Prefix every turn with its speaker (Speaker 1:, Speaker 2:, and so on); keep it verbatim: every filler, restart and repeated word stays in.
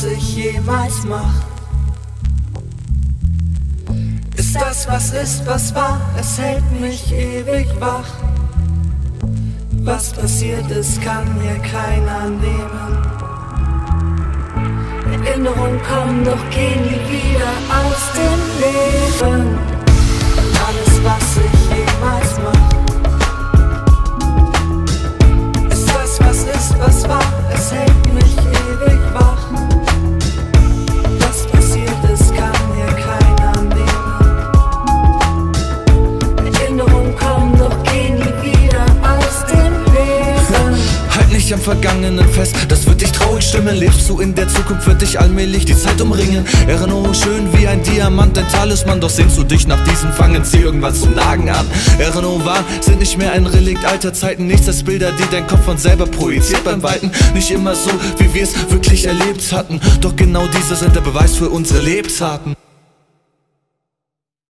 Speaker 1: was ich jemals mach. Ist das, was ist, was war, es hält mich ewig wach. Was passiert ist, kann mir keiner nehmen. Erinnerungen kommen, doch gehen nie wieder aus dem Leben. Alles, was ich jemals mach. Ist das, was ist, was war, es hält mich ewig wach. Was passiert ist, kann mir keiner nehmen. Erinnerungen kommen, doch gehen nie wieder aus dem Leben.
Speaker 2: Halt nicht am Vergangenen fest, das wird dich traurig stimmen. Lebst du in der Zukunft, wird dich allmählich die Zeit umringen. Erinnerung schön wie ein Diamant, ein Talisman. Doch sehnst du dich nach diesem Fangen, zieh irgendwann zum Nagen an. Erinnerungen wahr, sind nicht mehr ein Relikt alter Zeiten. Nichts als Bilder, die dein Kopf von selber projiziert beim Weiten. Nicht immer so, wie wir es wirklich erlebt hatten. Doch genau diese sind der Beweis für unsere Lebtaten.